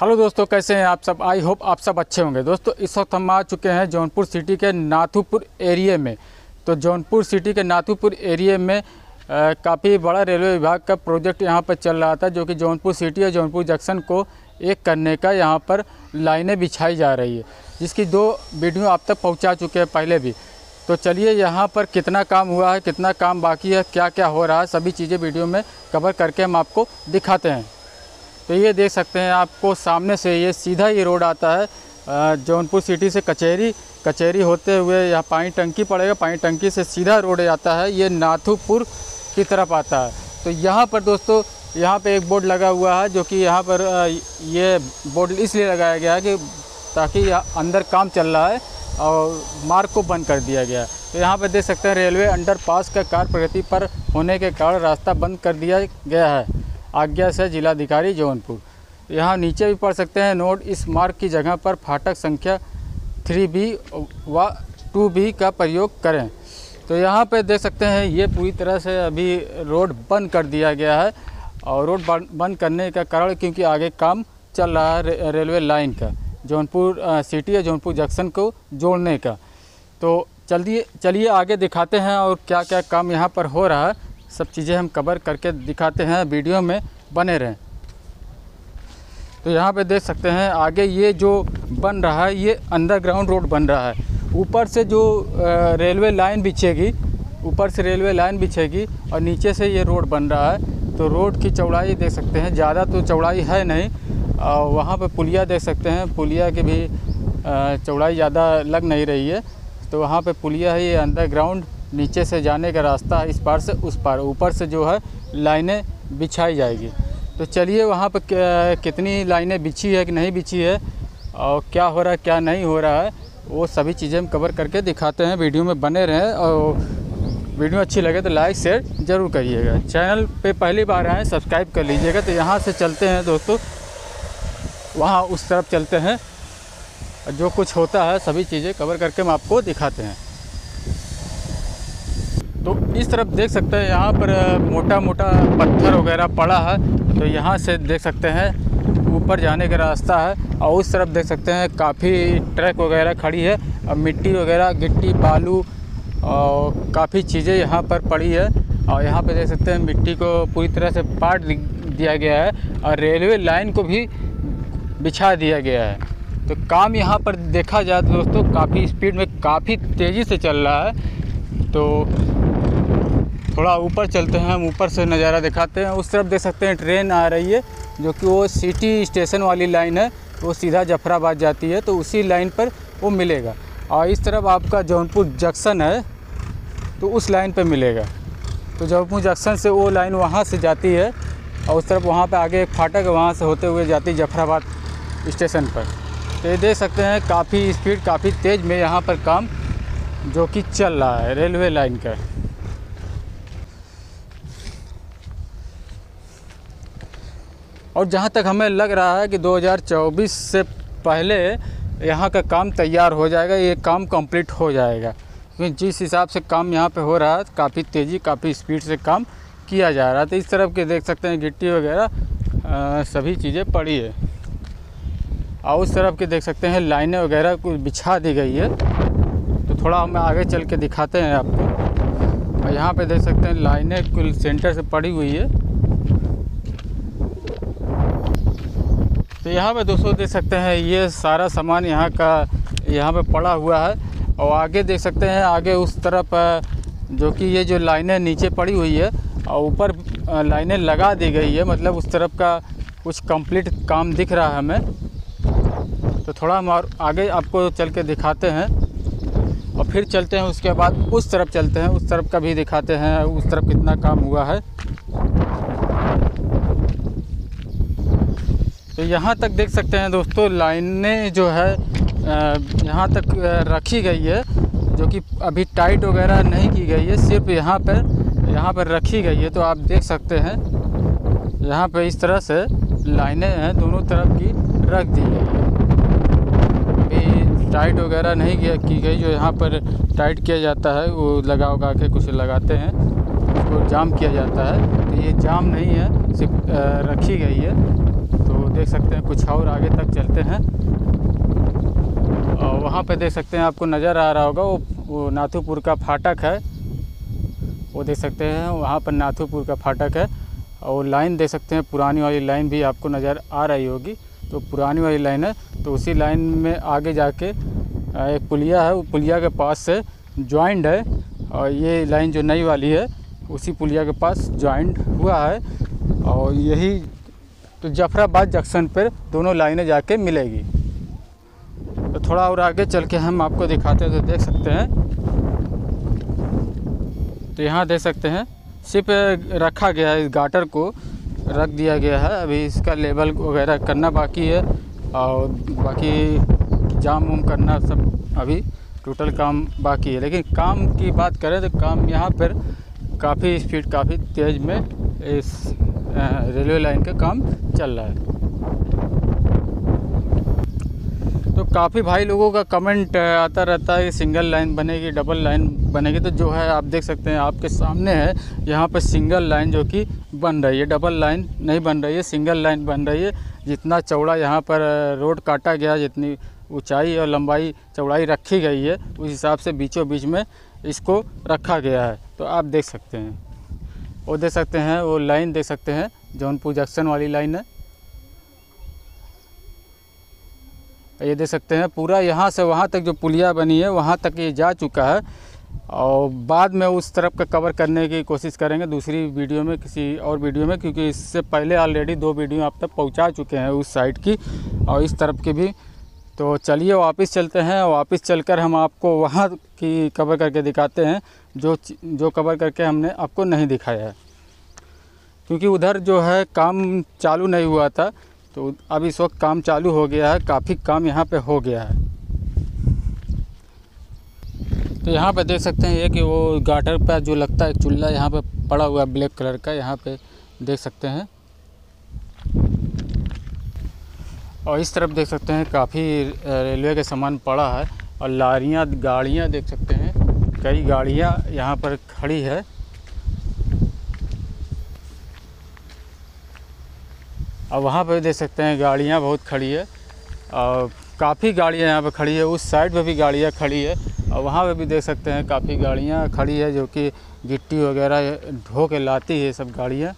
Hello दोस्तों, कैसे हैं आप सब। आई होप आप सब अच्छे होंगे। दोस्तों इस वक्त हम आ चुके हैं जौनपुर सिटी के नाथूपुर एरिया में। तो जौनपुर सिटी के नाथूपुर एरिया में काफ़ी बड़ा रेलवे विभाग का प्रोजेक्ट यहाँ पर चल रहा था, जो कि जौनपुर सिटी और जौनपुर जंक्शन को एक करने का यहाँ पर लाइनें बिछाई जा रही है, जिसकी 2 वीडियो आप तक पहुँचा चुके हैं पहले भी। तो चलिए यहाँ पर कितना काम हुआ है, कितना काम बाकी है, क्या क्या हो रहा है, सभी चीज़ें वीडियो में कवर करके हम आपको दिखाते हैं। तो ये देख सकते हैं, आपको सामने से ये सीधा ये रोड आता है जौनपुर सिटी से कचहरी होते हुए यहाँ पानी टंकी पड़ेगा। पानी टंकी से सीधा रोड आता है, ये नाथूपुर की तरफ आता है। तो यहाँ पर दोस्तों यहाँ पे एक बोर्ड लगा हुआ है, जो कि यहाँ पर ये बोर्ड इसलिए लगाया गया है कि ताकि अंदर काम चल रहा है और मार्ग को बंद कर दिया गया है। तो यहाँ पर देख सकते हैं रेलवे अंडरपास का कार्य प्रगति पर होने के कारण रास्ता बंद कर दिया गया है। आज्ञा से जिलाधिकारी जौनपुर। यहाँ नीचे भी पढ़ सकते हैं, नोट इस मार्ग की जगह पर फाटक संख्या 3B व 2B का प्रयोग करें। तो यहाँ पे देख सकते हैं ये पूरी तरह से अभी रोड बंद कर दिया गया है। और रोड बंद करने का कारण क्योंकि आगे काम चल रहा है रेलवे लाइन का, जौनपुर सिटी और जौनपुर जंक्शन को जोड़ने का। तो चलिए आगे दिखाते हैं और क्या क्या काम यहाँ पर हो रहा है, सब चीज़ें हम कवर करके दिखाते हैं। वीडियो में बने रहें। तो यहाँ पे देख सकते हैं आगे ये जो बन रहा है, ये अंडरग्राउंड रोड बन रहा है। ऊपर से जो रेलवे लाइन बिछेगी, ऊपर से रेलवे लाइन बिछेगी और नीचे से ये रोड बन रहा है। तो रोड की चौड़ाई देख सकते हैं, ज़्यादा तो चौड़ाई है नहीं। वहाँ पे पुलिया देख सकते हैं, पुलिया की भी चौड़ाई ज़्यादा लग नहीं रही है। तो वहाँ पे पुलिया है, ये अंडरग्राउंड नीचे से जाने का रास्ता है, इस पार से उस पार। ऊपर से जो है लाइनें बिछाई जाएगी। तो चलिए वहाँ पे कितनी लाइनें बिछी है कि नहीं बिछी है और क्या हो रहा है क्या नहीं हो रहा है, वो सभी चीज़ें हम कवर करके दिखाते हैं। वीडियो में बने रहें और वीडियो अच्छी लगे तो लाइक शेयर ज़रूर करिएगा। चैनल पे पहली बार आए सब्सक्राइब कर लीजिएगा। तो यहाँ से चलते हैं दोस्तों, वहाँ उस तरफ चलते हैं, जो कुछ होता है सभी चीज़ें कवर करके हम आपको दिखाते हैं। तो इस तरफ देख सकते हैं यहाँ पर मोटा मोटा पत्थर वगैरह पड़ा है। तो यहाँ से देख सकते हैं ऊपर जाने का रास्ता है। और उस तरफ देख सकते हैं काफ़ी ट्रक वगैरह खड़ी है और मिट्टी वगैरह, गिट्टी, बालू और काफ़ी चीज़ें यहाँ पर पड़ी है। और यहाँ पे देख सकते हैं मिट्टी को पूरी तरह से पाट दिया गया है और रेलवे लाइन को भी बिछा दिया गया है। तो काम यहाँ पर देखा जाए तो दोस्तों काफ़ी स्पीड में, काफ़ी तेज़ी से चल रहा है। तो थोड़ा ऊपर चलते हैं, हम ऊपर से नज़ारा दिखाते हैं। उस तरफ देख सकते हैं ट्रेन आ रही है, जो कि वो सिटी स्टेशन वाली लाइन है, वो सीधा जफराबाद जाती है। तो उसी लाइन पर वो मिलेगा। और इस तरफ आपका जौनपुर जंक्शन है, तो उस लाइन पे मिलेगा। तो जौनपुर जंक्शन से वो लाइन वहाँ से जाती है और उस तरफ वहाँ पे आगे एक फाटक है, वहाँ से होते हुए जाती है जफराबाद स्टेशन पर। तो ये देख सकते हैं काफ़ी स्पीड, काफ़ी तेज़ में यहाँ पर काम जो कि चल रहा है रेलवे लाइन का। और जहाँ तक हमें लग रहा है कि 2024 से पहले यहाँ का काम तैयार हो जाएगा, ये काम कंप्लीट हो जाएगा। क्योंकि जिस हिसाब से काम यहाँ पे हो रहा है, काफ़ी तेज़ी, काफ़ी स्पीड से काम किया जा रहा है। तो इस तरफ के देख सकते हैं गिट्टी वगैरह सभी चीज़ें पड़ी है। और उस तरफ के देख सकते हैं लाइनें वगैरह कुछ बिछा दी गई है। तो थोड़ा हम आगे चल के दिखाते हैं आपको। और यहाँ पे देख सकते हैं लाइनें कुल सेंटर से पड़ी हुई है। तो यहाँ पे दोस्तों देख सकते हैं ये सारा सामान यहाँ पे पड़ा हुआ है। और आगे देख सकते हैं, आगे उस तरफ जो कि ये जो लाइनें नीचे पड़ी हुई है और ऊपर लाइनें लगा दी गई है, मतलब उस तरफ का कुछ कंप्लीट काम दिख रहा है हमें। तो थोड़ा हम और आगे आपको चल के दिखाते हैं और फिर चलते हैं, उसके बाद उस तरफ चलते हैं, उस तरफ का भी दिखाते हैं उस तरफ कितना काम हुआ है। तो यहाँ तक देख सकते हैं दोस्तों लाइनें जो है यहाँ तक रखी गई है, जो कि अभी टाइट वगैरह नहीं की गई है, सिर्फ यहाँ पर रखी गई है। तो आप देख सकते हैं यहाँ पे इस तरह से लाइनें हैं, दोनों तरफ की रख दी गई है। अभी टाइट वगैरह नहीं की गई, जो यहाँ पर टाइट किया जाता है वो लगा के कुछ लगाते हैं, उसको जाम किया जाता है। तो ये जाम नहीं है, सिर्फ रखी गई है। तो देख सकते हैं कुछ और आगे तक चलते हैं। और वहाँ पे देख सकते हैं, आपको नज़र आ रहा होगा वो नाथूपुर का फाटक है, वो देख सकते हैं वहाँ पर नाथूपुर का फाटक है। और लाइन देख सकते हैं, पुरानी वाली लाइन भी आपको नज़र आ रही होगी, तो पुरानी वाली लाइन है। तो उसी लाइन में आगे जाके एक पुलिया है, वो पुलिया के पास से जॉइंट है, और ये लाइन जो नई वाली है उसी पुलिया के पास जॉइंट हुआ है। और यही तो जाफराबाद जंक्शन पर दोनों लाइनें जाके मिलेगी। तो थोड़ा और आगे चल के हम आपको दिखाते हैं, तो देख सकते हैं, तो यहाँ देख सकते हैं सिर्फ रखा गया है, इस गाटर को रख दिया गया है। अभी इसका लेवल वगैरह करना बाकी है, और बाकी जाम वाम करना सब अभी टोटल काम बाकी है। लेकिन काम की बात करें तो काम यहाँ पर काफ़ी स्पीड, काफ़ी तेज़ में इस रेलवे लाइन का काम चल रहा है। तो काफ़ी भाई लोगों का कमेंट आता रहता है कि सिंगल लाइन बनेगी, डबल लाइन बनेगी। तो जो है आप देख सकते हैं, आपके सामने है, यहाँ पर सिंगल लाइन जो कि बन रही है, डबल लाइन नहीं बन रही है, सिंगल लाइन बन रही है। जितना चौड़ा यहाँ पर रोड काटा गया, जितनी ऊंचाई और लंबाई चौड़ाई रखी गई है, उस हिसाब से बीचों बीच में इसको रखा गया है। तो आप देख सकते हैं, वो देख सकते हैं, वो लाइन देख सकते हैं, जौनपुर जंक्शन वाली लाइन है। ये देख सकते हैं पूरा यहाँ से वहाँ तक जो पुलिया बनी है वहाँ तक ये जा चुका है। और बाद में उस तरफ का कवर करने की कोशिश करेंगे दूसरी वीडियो में, किसी और वीडियो में, क्योंकि इससे पहले ऑलरेडी 2 वीडियो आप तक पहुँचा चुके हैं उस साइड की और इस तरफ की भी। तो चलिए वापस चलते हैं, वापस चलकर हम आपको वहाँ की कवर करके दिखाते हैं जो कवर करके हमने आपको नहीं दिखाया है, क्योंकि उधर जो है काम चालू नहीं हुआ था। तो अब इस वक्त काम चालू हो गया है, काफ़ी काम यहाँ पे हो गया है। तो यहाँ पे देख सकते हैं ये कि वो गाटर पे जो लगता है चूल्हा यहाँ पे पड़ा हुआ है ब्लैक कलर का, यहाँ पे देख सकते हैं। और इस तरफ देख सकते हैं काफ़ी रेलवे के सामान पड़ा है, और लारियाँ गाड़ियाँ देख सकते हैं, कई गाड़ियाँ यहाँ पर खड़ी है। और वहाँ पे देख सकते हैं गाड़ियाँ बहुत खड़ी है, और काफ़ी गाड़ियाँ यहाँ पे खड़ी है। उस साइड पे भी गाड़ियाँ खड़ी है, और वहाँ पे भी देख सकते हैं काफ़ी गाड़ियाँ खड़ी है, जो कि गिट्टी वगैरह ढो के लाती है सब गाड़ियाँ।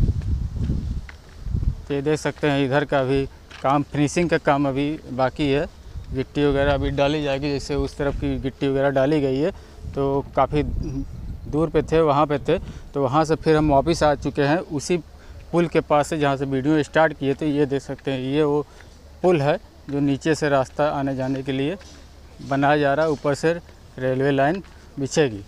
तो ये देख सकते हैं इधर का भी काम, फिनिशिंग का काम अभी बाकी है, गिट्टी वगैरह अभी डाली जाएगी। जैसे उस तरफ की गिट्टी वगैरह डाली गई है, तो काफ़ी दूर पे थे, वहाँ पे थे, तो वहाँ से फिर हम वापस आ चुके हैं उसी पुल के पास से जहाँ से वीडियो स्टार्ट किए थे। ये देख सकते हैं, ये वो पुल है जो नीचे से रास्ता आने जाने के लिए बनाया जा रहा है, ऊपर से रेलवे लाइन बिछेगी।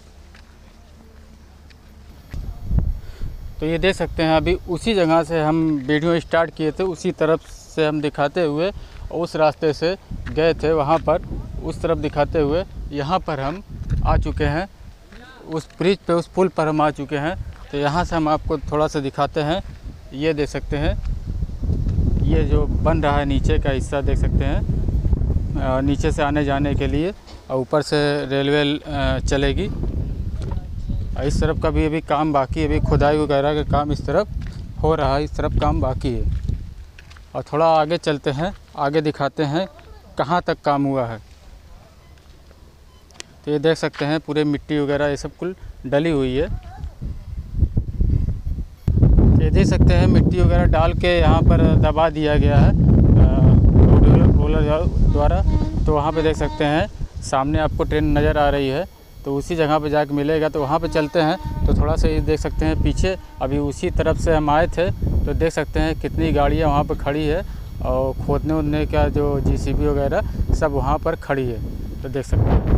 तो ये देख सकते हैं अभी उसी जगह से हम वीडियो स्टार्ट किए थे, उसी तरफ से हम दिखाते हुए उस रास्ते से गए थे, वहाँ पर उस तरफ दिखाते हुए यहाँ पर हम आ चुके हैं, उस ब्रिज पे, उस पुल पर हम आ चुके हैं। तो यहाँ से हम आपको थोड़ा सा दिखाते हैं। ये देख सकते हैं, ये जो बन रहा है नीचे का हिस्सा देख सकते हैं, नीचे से आने जाने के लिए, और ऊपर से रेलवे चलेगी। इस तरफ का भी अभी काम बाकी है, अभी खुदाई वगैरह का काम इस तरफ हो रहा है, इस तरफ काम बाकी है। और थोड़ा आगे चलते हैं, आगे दिखाते हैं कहाँ तक काम हुआ है। तो ये देख सकते हैं पूरे मिट्टी वगैरह ये सब कुल डली हुई है। ये देख सकते हैं मिट्टी वगैरह डाल के यहाँ पर दबा दिया गया है रोलर द्वारा। तो वहाँ पे देख सकते हैं सामने आपको ट्रेन नज़र आ रही है, तो उसी जगह पे जाके मिलेगा। तो वहाँ पे चलते हैं, तो थोड़ा सा ये देख सकते हैं पीछे, अभी उसी तरफ से हम आए थे, तो देख सकते हैं कितनी गाड़ियाँ वहाँ पर खड़ी है, और खोदने वोदने का जो JCB वगैरह सब वहाँ पर खड़ी है, तो देख सकते हैं।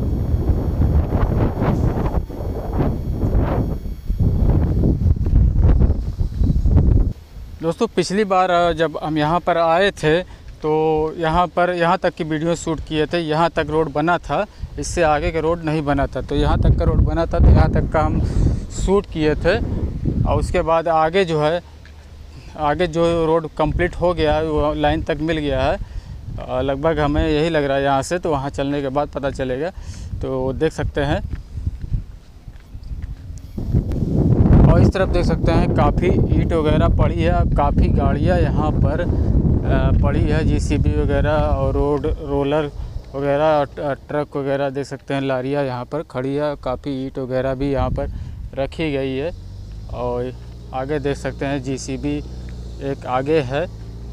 दोस्तों पिछली बार जब हम यहाँ पर आए थे, तो यहाँ तक की वीडियो शूट किए थे, यहाँ तक रोड बना था, इससे आगे का रोड नहीं बना था। तो यहाँ तक का रोड बना था, तो यहाँ तक का हम शूट किए थे। और उसके बाद आगे जो है, आगे जो रोड कंप्लीट हो गया है, वो लाइन तक मिल गया है लगभग, हमें यही लग रहा है यहाँ से। तो वहाँ चलने के बाद पता चलेगा। तो देख सकते हैं, और इस तरफ देख सकते हैं काफ़ी ईंट वगैरह पड़ी है, काफ़ी गाड़ियाँ यहाँ पर पड़ी है, JCB वगैरह और रोलर वगैरह, ट्रक वगैरह देख सकते हैं, लारियाँ यहाँ पर खड़ी है, काफ़ी ईंट वगैरह भी यहाँ पर रखी गई है। और आगे देख सकते हैं JCB एक आगे है।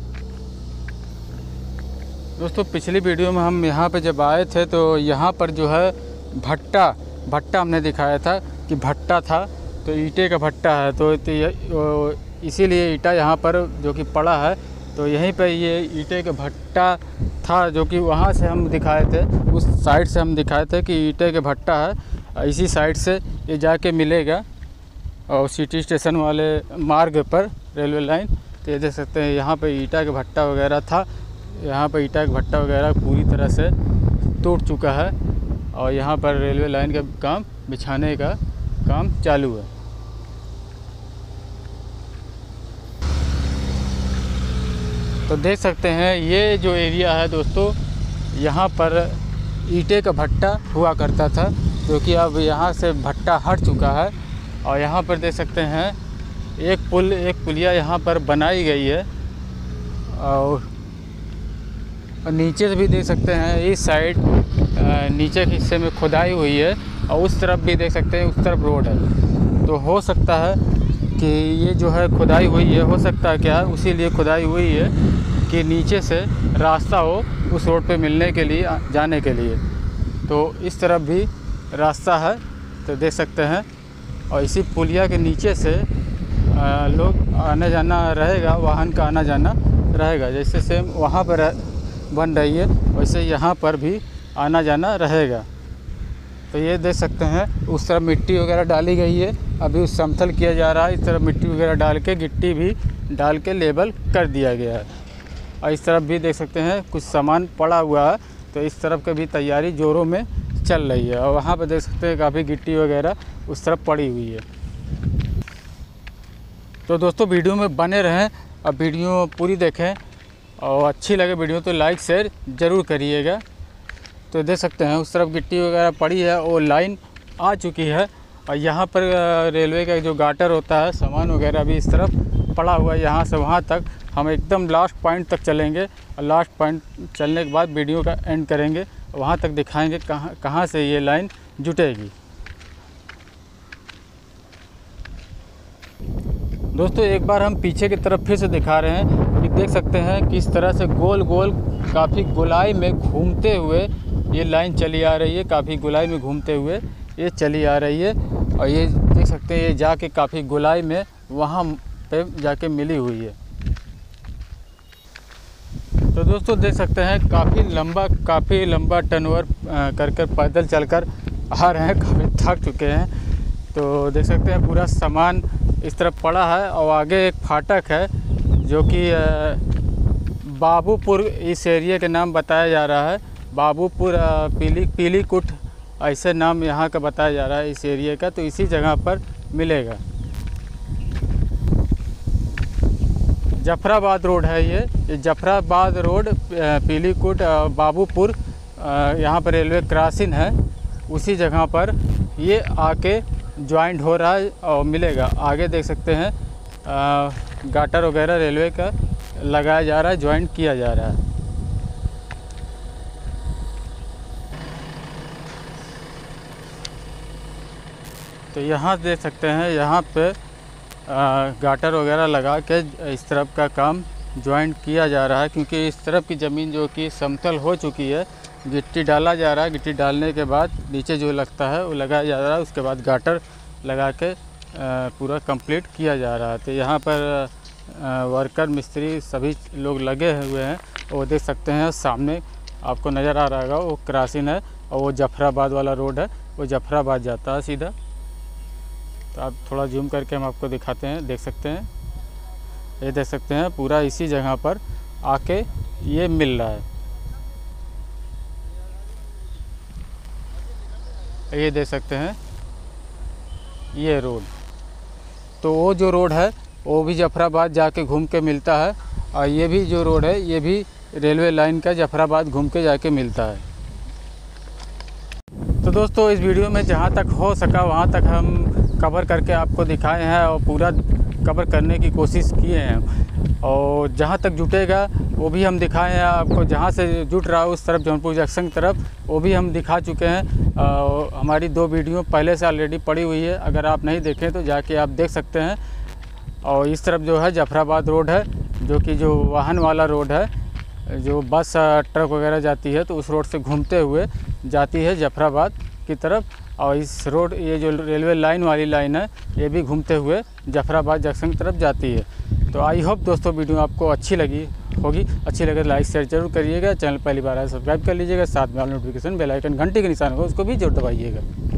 दोस्तों पिछली वीडियो में हम यहाँ पे जब आए थे तो यहाँ पर जो है भट्टा हमने दिखाया था कि भट्टा था, तो ईंटे का भट्टा है, तो इसीलिए ईंटा यहाँ पर जो कि पड़ा है, तो यहीं पे ये ईंटे का भट्टा था जो कि वहाँ से हम दिखाए थे, उस साइड से हम दिखाए थे कि ईंटे का भट्टा है, इसी साइड से ये जाके मिलेगा और सिटी स्टेशन वाले मार्ग पर रेलवे लाइन। तो ये देख सकते हैं यहाँ पे ईंटा का भट्टा वगैरह था, यहाँ पर ईंटा का भट्टा वगैरह पूरी तरह से टूट चुका है और यहाँ पर रेलवे लाइन का काम बिछाने का काम चालू है। तो देख सकते हैं ये जो एरिया है दोस्तों, यहाँ पर ईंटे का भट्टा हुआ करता था, जो कि अब यहाँ से भट्टा हट चुका है। और यहाँ पर देख सकते हैं एक पुलिया यहाँ पर बनाई गई है और नीचे से भी देख सकते हैं, इस साइड नीचे के हिस्से में खुदाई हुई है और उस तरफ भी देख सकते हैं, उस तरफ रोड है। तो हो सकता है कि ये जो है खुदाई हुई है, हो सकता है क्या उसी लिए खुदाई हुई है कि नीचे से रास्ता हो उस रोड पे मिलने के लिए, जाने के लिए। तो इस तरफ भी रास्ता है, तो देख सकते हैं। और इसी पुलिया के नीचे से लोग आना जाना रहेगा, वाहन का आना जाना रहेगा। जैसे सेम वहाँ पर बन रही है वैसे यहाँ पर भी आना जाना रहेगा। तो ये देख सकते हैं उस तरफ मिट्टी वगैरह डाली गई है, अभी उस समतल किया जा रहा है, इस तरफ मिट्टी वगैरह डाल के, गिट्टी भी डाल के लेबल कर दिया गया है। और इस तरफ भी देख सकते हैं कुछ सामान पड़ा हुआ है, तो इस तरफ की भी तैयारी जोरों में चल रही है। और वहाँ पर देख सकते हैं काफ़ी गिट्टी वगैरह उस तरफ पड़ी हुई है। तो दोस्तों वीडियो में बने रहें, अब वीडियो पूरी देखें और अच्छी लगे वीडियो तो लाइक शेयर ज़रूर करिएगा। तो देख सकते हैं उस तरफ गिट्टी वगैरह पड़ी है और लाइन आ चुकी है। और यहाँ पर रेलवे का जो गाटर होता है, सामान वगैरह भी इस तरफ पड़ा हुआ है। यहाँ से वहाँ तक हम एकदम लास्ट पॉइंट तक चलेंगे और लास्ट पॉइंट चलने के बाद वीडियो का एंड करेंगे, वहाँ तक दिखाएंगे कहाँ से ये लाइन जुटेगी। दोस्तों एक बार हम पीछे की तरफ फिर से दिखा रहे हैं कि देख सकते हैं किस तरह से गोल गोल काफ़ी गोलाई में घूमते हुए ये लाइन चली आ रही है, काफ़ी गोलाई में घूमते हुए ये चली आ रही है। और ये देख सकते हैं ये जाके काफ़ी गोलाई में वहाँ पे जाके मिली हुई है। तो दोस्तों देख सकते हैं काफ़ी लंबा टर्नओवर कर पैदल चलकर आ रहे हैं, काफ़ी थक चुके हैं। तो देख सकते हैं पूरा सामान इस तरफ पड़ा है और आगे एक फाटक है जो कि बाबूपुर इस एरिया के नाम बताया जा रहा है। बाबूपुर पीलीकुट ऐसे नाम यहाँ का बताया जा रहा है इस एरिया का, तो इसी जगह पर मिलेगा। जफराबाद रोड है ये जफराबाद रोड, पीलीकुट बाबूपुर, यहाँ पर रेलवे क्रॉसिंग है, उसी जगह पर ये आके ज्वाइंट हो रहा है और मिलेगा। आगे देख सकते हैं गाटर वगैरह रेलवे का लगाया जा रहा है, ज्वाइंट किया जा रहा है। तो यहाँ देख सकते हैं यहाँ पे गाटर वगैरह लगा के इस तरफ का काम ज्वाइंट किया जा रहा है, क्योंकि इस तरफ की ज़मीन जो कि समतल हो चुकी है, गिट्टी डाला जा रहा है, गिट्टी डालने के बाद नीचे जो लगता है वो लगाया जा रहा है, उसके बाद गाटर लगा के पूरा कंप्लीट किया जा रहा है। तो यहाँ पर वर्कर मिस्त्री सभी लोग लगे हुए हैं। वो देख सकते हैं सामने आपको नज़र आ रहा होगा वो क्रॉसिंग है और वो जफराबाद वाला रोड है, वो जफराबाद जाता है सीधा। तो आप थोड़ा जूम करके हम आपको दिखाते हैं, देख सकते हैं, ये देख सकते हैं पूरा इसी जगह पर आके ये मिल रहा है। ये देख सकते हैं ये रोड, तो वो जो रोड है वो भी जफराबाद जाके घूम के मिलता है, और ये भी जो रोड है ये भी रेलवे लाइन का जफराबाद घूम के जाके मिलता है। तो दोस्तों इस वीडियो में जहाँ तक हो सका वहाँ तक हम कवर करके आपको दिखाए हैं और पूरा कवर करने की कोशिश किए हैं। और जहाँ तक जुटेगा वो भी हम दिखाए हैं आपको, जहाँ से जुट रहा है उस तरफ जौनपुर जंक्शन की तरफ वो भी हम दिखा चुके हैं। हमारी 2 वीडियो पहले से ऑलरेडी पड़ी हुई है, अगर आप नहीं देखें तो जाके आप देख सकते हैं। और इस तरफ जो है जफराबाद रोड है, जो कि जो वाहन वाला रोड है, जो बस ट्रक वगैरह जाती है तो उस रोड से घूमते हुए जाती है जफराबाद की तरफ। और इस रोड, ये जो रेलवे लाइन वाली लाइन है, ये भी घूमते हुए जफराबाद जंक्शन की तरफ जाती है। तो आई होप दोस्तों वीडियो आपको अच्छी लगी होगी। अच्छी लगे तो लाइक शेयर जरूर करिएगा। चैनल पहली बार आए सब्सक्राइब कर लीजिएगा, साथ में ऑल नोटिफिकेशन बेल आइकन घंटे के निशान होगा उसको भी जरूर दबाइएगा।